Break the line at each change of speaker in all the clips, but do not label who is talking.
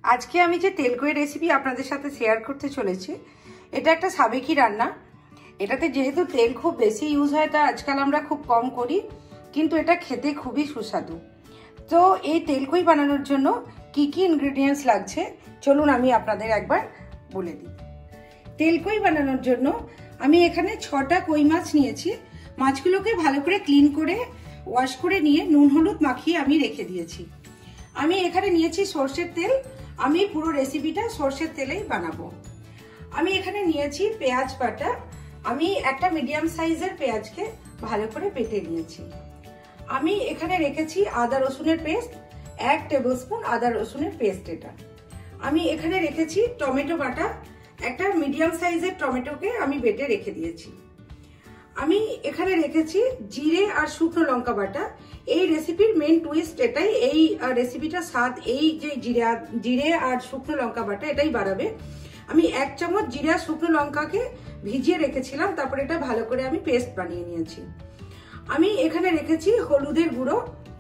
আজকে আমি যে তেলকই রেসিপি আপনাদের সাথে শেয়ার করতে চলেছি, এটা একটা সাবেকি রান্না। এটাতে যেহেতু তেল খুব বেশি ইউজ হয়, তা আজকাল আমরা খুব কম করি, কিন্তু এটা খেতে খুবই সুস্বাদু। তো এই তেলকই বানানোর জন্য কি কি ইনগ্রেডিয়েন্টস লাগছে চলুন আমি আপনাদের একবার বলে দিই। তেলকই বানানোর জন্য আমি এখানে 6টা কই মাছ নিয়েছি। মাছগুলোকে ভালো করে ক্লিন করে ওয়াশ করে নিয়ে নুন হলুদ মাখিয়ে আমি রেখে দিয়েছি। আমি এখানে নিয়েছি সর্ষের তেল। আমি পুরো রেসিপিটা সর্ষের তেলেই বানাবো। আমি এখানে নিয়েছি পেঁয়াজ বাটা। আমি একটা মিডিয়াম সাইজের পেঁয়াজকে ভালো করে বেটে নিয়েছি। আমি এখানে রেখেছি আদা রসুনের পেস্ট, 1 টেবিলস্পুন আদা রসুনের পেস্ট। এটা আমি এখানে রেখেছি টমেটো বাটা। একটা মিডিয়াম সাইজের টমেটোকে আমি বেটে রেখে দিয়েছি। আমি এখানে রেখেছি জিরে আর শুকনো লঙ্কা বাটা। এই রেসিপির মেন টুইস্ট এটাই, এই রেসিপিটা স্বাদ এই যে জিরে আর শুকনো লঙ্কা বাটা এটাই বাড়াবে। আমি 1 চামচ জিরে আর শুকনো লঙ্কাকে ভিজিয়ে রেখেছিলাম, তারপরে এটা ভালো করে আমি পেস্ট বানিয়ে নিয়েছি। আমি এখানে রেখেছি হলুদের গুঁড়ো।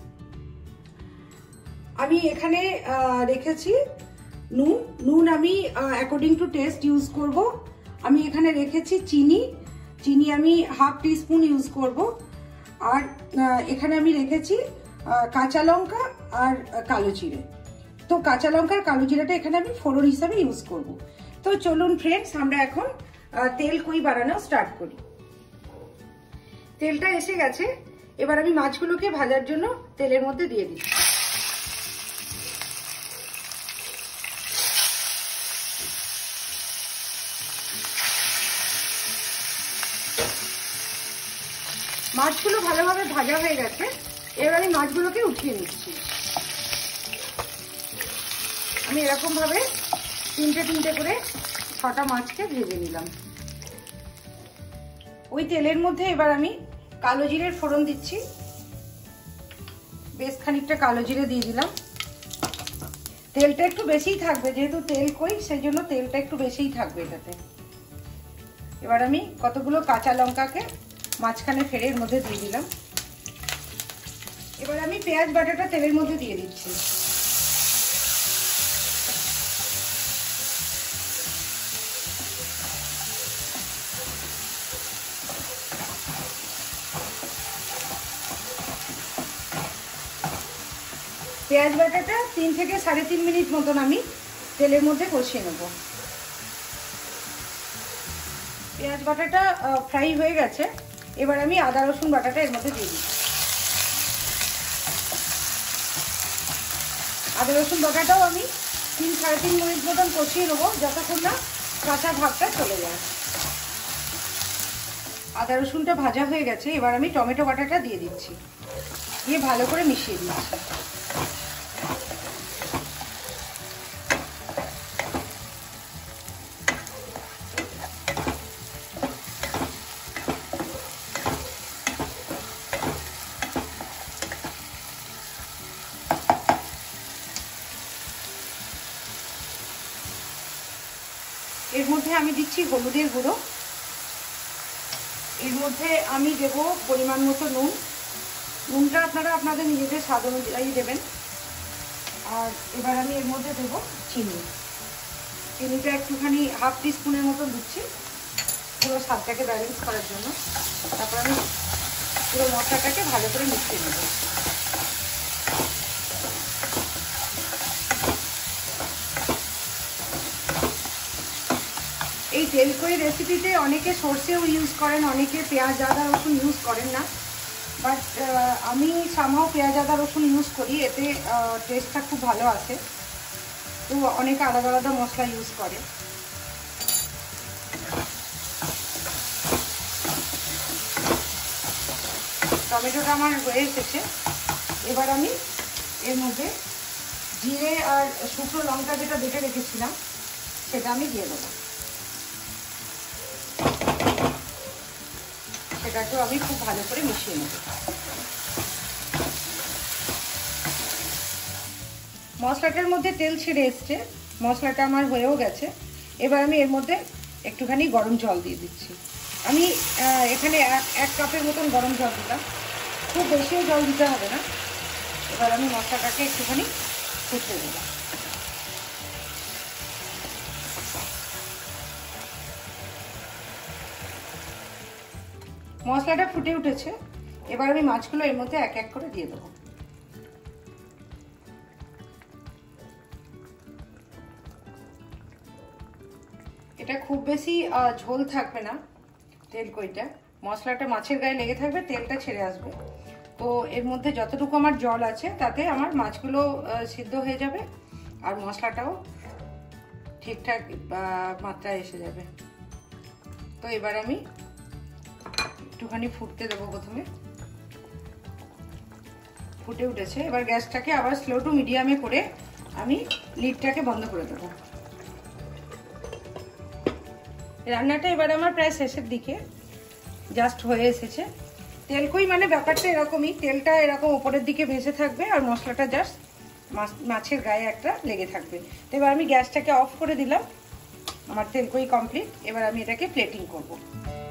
আমি এখানে রেখেছি নুন আমি অ্যাকর্ডিং টু টেস্ট ইউজ করব। আমি এখানে রেখেছি চিনি আমি 1/2 টিস্পুন ইউজ করব। আর এখানে আমি রেখেছি কাঁচা লঙ্কা আর কালো জিরে। তো কাঁচা লঙ্কা আর কালো জিরাটা এখানে আমি ফোড়ন হিসাবে ইউজ করব। তো চলুন ফ্রেন্ডস, আমরা এখন তেলকই বানানো স্টার্ট করি। তেলটা এসে গেছে, এবার আমি মাছগুলোকে ভাজার জন্য তেলের মধ্যে দিয়ে দিচ্ছি। মাছগুলো ভালোভাবে ভাজা হয়ে গেছে, এবার আমি মাছগুলোকে উঠিয়ে নিচ্ছি। আমি এরকম ভাবে তিনটে করে 6টা মাছকে ভেজে নিলাম। ওই তেলের মধ্যে এবার আমি কালো জিরের ফোড়ন দিচ্ছি। বেশ খানিকটা কালো জিরে দিয়ে দিলাম। তেলটা একটু বেশিই থাকবে, যেহেতু তেলকই সেই জন্য তেলটা একটু বেশিই থাকবে এটাতে। এবার আমি কতগুলো কাঁচা লঙ্কাকে মাঝখানে ফেরে এর মধ্যে দিয়ে দিলাম। এবার আমি পেঁয়াজ বাটাটা তেলের মধ্যে দিয়ে দিচ্ছি। পেঁয়াজ বাটাটা 3 থেকে 3.5 মিনিট মতন আমি তেলের মধ্যে কষিয়ে নেব। পেঁয়াজ বাটাটা ফ্রাই হয়ে গেছে, এবার আমি আদা রসুন বাটাটা এর মধ্যে দিয়ে দিচ্ছি। আদা রসুন বাটাটাও আমি 3-3.5 মিনিট মতন কষিয়ে নেবো, যতক্ষণ না কাঁচা ভাবটা চলে যায়। আদা রসুনটা ভাজা হয়ে গেছে, এবার আমি টমেটো বাটাটা দিয়ে দিচ্ছি, দিয়ে ভালো করে মিশিয়ে দিচ্ছি। এর মধ্যে আমি দিচ্ছি হলুদের গুঁড়ো। এর মধ্যে আমি দেব পরিমাণ মতো নুনটা আপনারা আপনাদের নিজেদের স্বাদ অনুযায়ী দেবেন। আর এবার আমি এর মধ্যে দেব চিনিটা একটুখানি 1/2 টিস্পুনের মতো দিচ্ছি, পুরো স্বাদটাকে ব্যালেন্স করার জন্য। তারপর আমি পুরো মশলাটাকে ভালো করে মিশিয়ে নেব। এই তেলকই রেসিপিতে অনেকে সর্ষেও ইউজ করেন, অনেকে পেঁয়াজ আদা রসুন ইউজ করেন না, বাট আমি সামহাও পেঁয়াজ আদা রসুন ইউজ করি। এতে টেস্টটা খুব ভালো আসে। তো অনেকে আলাদা আলাদা মশলা ইউজ করে। টমেটোটা আমার হয়ে এসেছে, এবার আমি এর মধ্যে জিরে আর শুকনো লঙ্কা যেটা বেটে রেখেছিলাম সেটা আমি দিয়ে দেবো। সেটাকেও আমি খুব ভালো করে মিশিয়ে নেব। মশলাটার মধ্যে তেল ছেড়ে এসছে, মশলাটা আমার হয়েও গেছে। এবার আমি এর মধ্যে একটুখানি গরম জল দিয়ে দিচ্ছি। আমি এখানে 1 কাপের মতন গরম জল দিলাম, খুব বেশিও জল দিতে হবে না। এবার আমি মশলাটাকে একটুখানি ফুটতে দেব। মশলাটা ফুটে উঠেছে, এবার আমি মাছগুলো এর মধ্যে এক এক করে দিয়ে দেবো। এটা খুব বেশি ঝোল থাকবে না, তেলকইটা মশলাটা মাছের গায়ে লেগে থাকবে, তেলটা ছেড়ে আসবে। তো এর মধ্যে যতটুকু আমার জল আছে তাতে আমার মাছগুলো সিদ্ধ হয়ে যাবে আর মশলাটাও ঠিকঠাক মাত্রায় এসে যাবে। তো এবার আমি একটুখানি ফুটতে দেবো। প্রথমে ফুটে উঠেছে, এবার গ্যাসটাকে আবার স্লো টু মিডিয়ামে করে আমি লিডটাকে বন্ধ করে দেবো। রান্নাটা এবার আমার প্রায় শেষের দিকে, জাস্ট হয়ে এসেছে। তেলকই মানে ব্যাপারটা এরকমই, তেলটা এরকম উপরের দিকে ভেসে থাকবে আর মশলাটা জাস্ট মাছের গায়ে একটা লেগে থাকবে। তো এবার আমি গ্যাসটাকে অফ করে দিলাম, আমার তেলকই কমপ্লিট। এবার আমি এটাকে প্লেটিং করব।